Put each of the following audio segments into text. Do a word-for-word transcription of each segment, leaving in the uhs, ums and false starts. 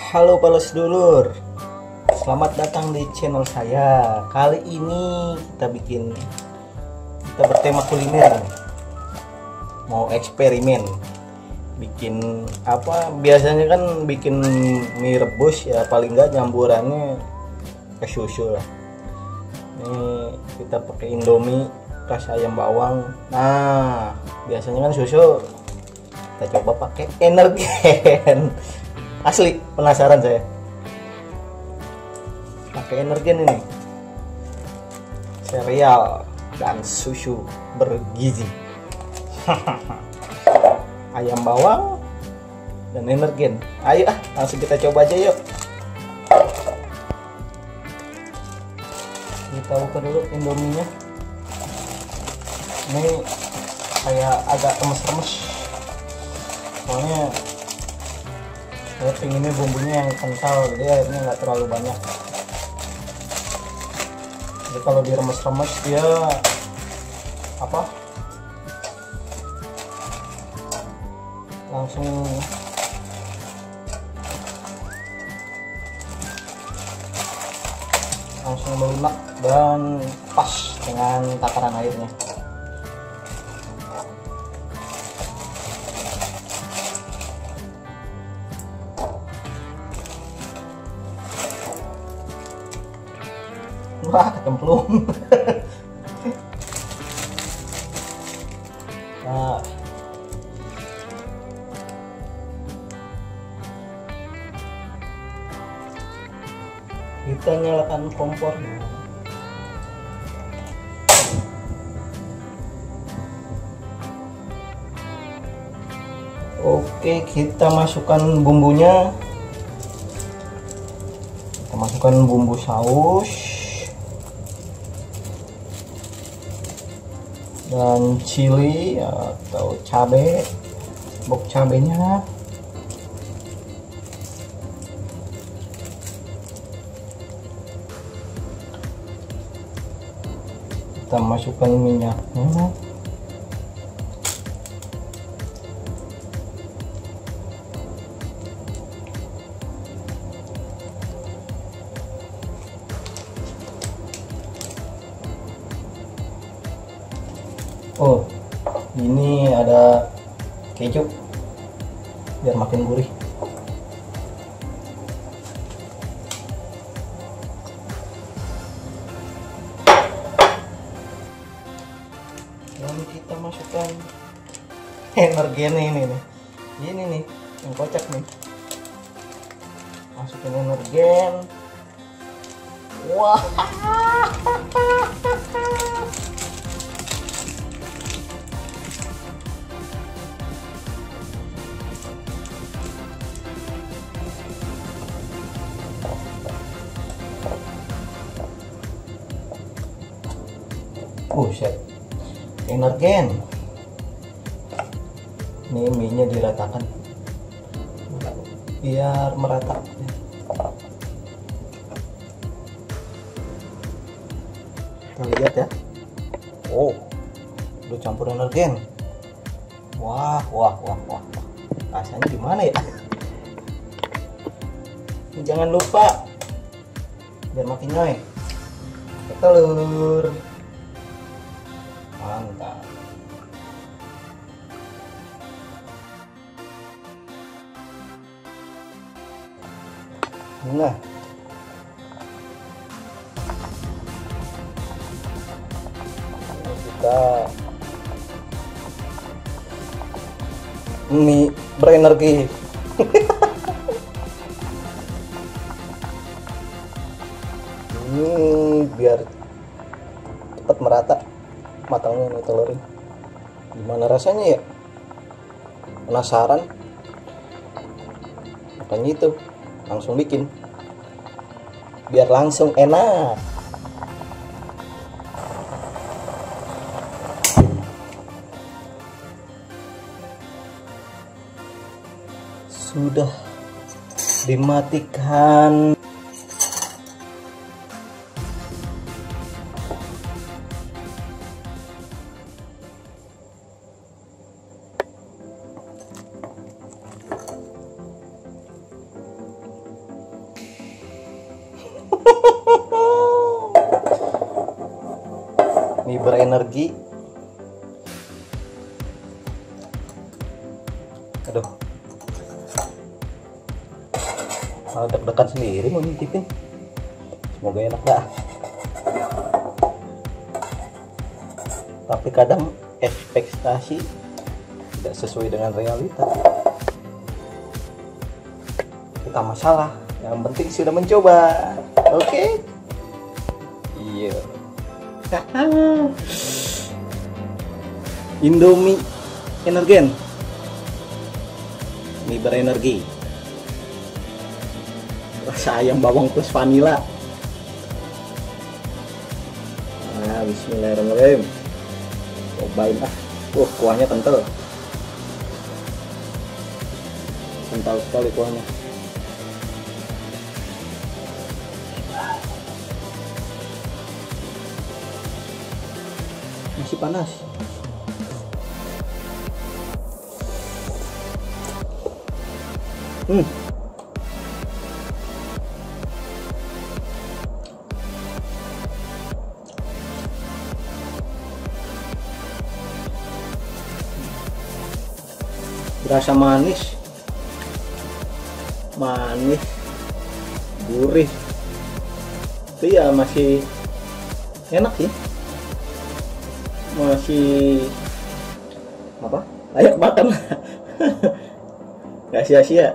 Halo para sedulur, selamat datang di channel saya. Kali ini kita bikin, kita bertema kuliner. Mau eksperimen, bikin apa? Biasanya kan bikin mie rebus ya, paling nggak nyamburannya ke susu lah. Ini kita pakai Indomie rasa ayam bawang. Nah, biasanya kan susu, kita coba pakai Energen. Asli penasaran saya. Pakai Energen ini. Sereal dan susu bergizi. Ayam bawang dan Energen. Ayo ah, langsung kita coba aja yuk. Kita buka dulu Indominya. Ini kayak agak remes-remes. Soalnya saya pinginnya bumbunya yang kental, jadi airnya nggak terlalu banyak. Jadi kalau diremes-remes dia apa? Langsung langsung melunak dan pas dengan takaran airnya. Wah, kecemplung. Nah, kita nyalakan kompor. Oke, kita masukkan bumbunya. Kita masukkan bumbu saus dan chili atau cabai, bok cabenya. Kita masukkan minyaknya. Oh, ini ada keju biar makin gurih. Lalu kita masukkan Energen ini nih. Ini nih yang kocak nih. Masukin Energen. Wah. Buset, Energen. Ini mie-nya diratakan biar merata. Kita lihat ya. Oh, udah campur Energen. Wah, wah, wah, wah. Rasanya gimana ya? Jangan lupa biar makin nyoy, telur. Mantap. Nah, ini kita mie berenergi. Ini biar cepat merata matangnya nih telurnya. Gimana rasanya ya? Penasaran? Makanya itu langsung bikin biar langsung enak. Sudah dimatikan. Mie berenergi. Aduh, malah deg-degan sendiri mau nyicipin. Semoga enak dah. Tapi kadang ekspektasi tidak sesuai dengan realita. Kita masalah, yang penting sudah mencoba. Oke okay? Iya. Indomie Energen, mie berenergi, rasa ayam bawang plus vanila. Nah, bismillahirrahmanirrahim. Cobain ah. Uh, kuahnya kental. Kental sekali kuahnya. Masih panas. Hmm. Berasa manis, manis, gurih. Itu ya masih enak sih. Masih apa? Layak makan. Gak sia-sia.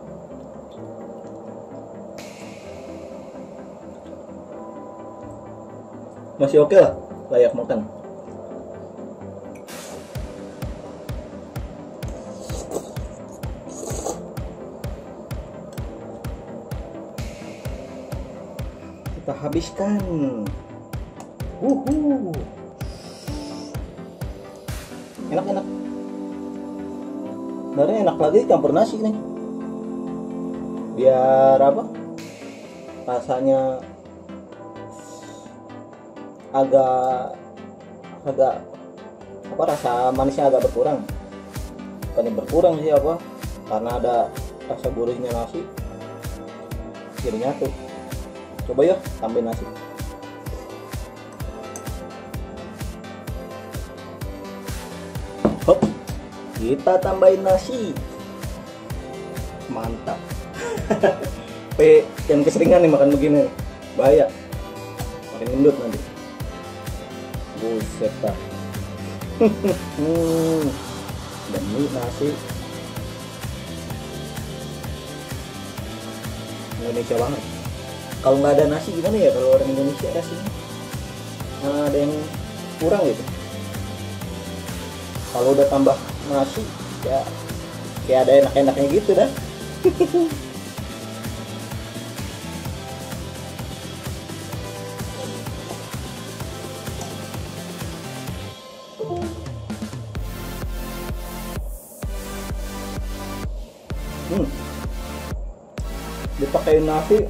Masih oke lah, layak makan. Kita habiskan. Uhu. Enak-enak. Sebenarnya enak lagi campur nasi nih. Biar apa? Rasanya agak agak apa, rasa manisnya agak berkurang. Bukannya berkurang sih apa? Karena ada rasa gurihnya nasi. Jadi nyatu. Coba ya tambahin nasi. Hop, kita tambahin nasi. Mantap. P yang keseringan nih makan begini, bahaya, makin gendut nanti. Buset dah. Hmm, dan ini nasi Indonesia banget. Kalau nggak ada nasi gimana ya, kalau orang Indonesia rasanya nah, ada yang kurang gitu. Kalau udah tambah nasi ya kayak ada enak-enaknya gitu dah. Hmm. Dipakai nasi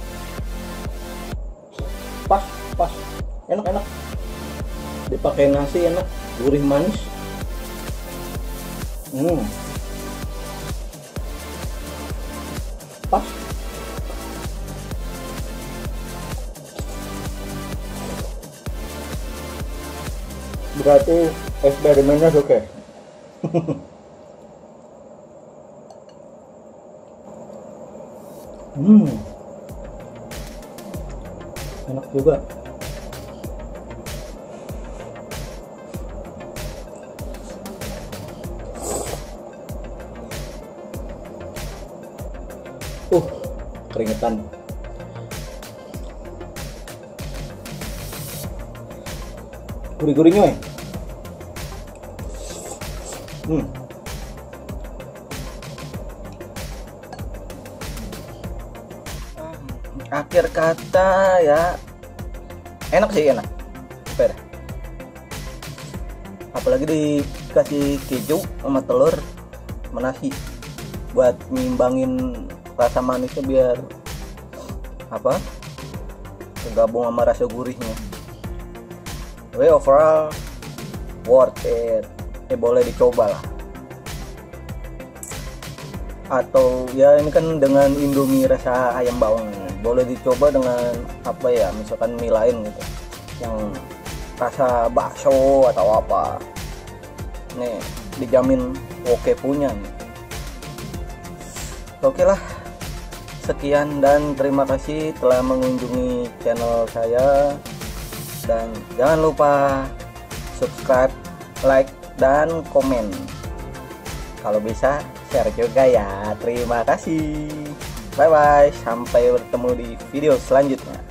pas pas enak-enak. Dipakai nasi enak, gurih manis. Hmm. Pas. Berarti eksperimennya oke. Okay. Hmm. Enak juga. Uh, keringetan. Gurih-gurihnya. Hmm. Akhir kata ya enak sih, enak. Super. Apalagi dikasih keju sama telur sama nasi buat ngimbangin rasa manisnya, biar apa, tergabung sama rasa gurihnya. Tapi overall worth it. Eh, boleh dicoba lah. atau ya ini kan dengan Indomie rasa ayam bawang, boleh dicoba dengan apa ya, misalkan mie lain gitu yang rasa bakso atau apa, nih dijamin oke punya nih. Oke lah, sekian dan terima kasih telah mengunjungi channel saya, dan jangan lupa subscribe, like, dan komen. Kalau bisa share juga ya. Terima kasih. Bye bye. Sampai bertemu di video selanjutnya.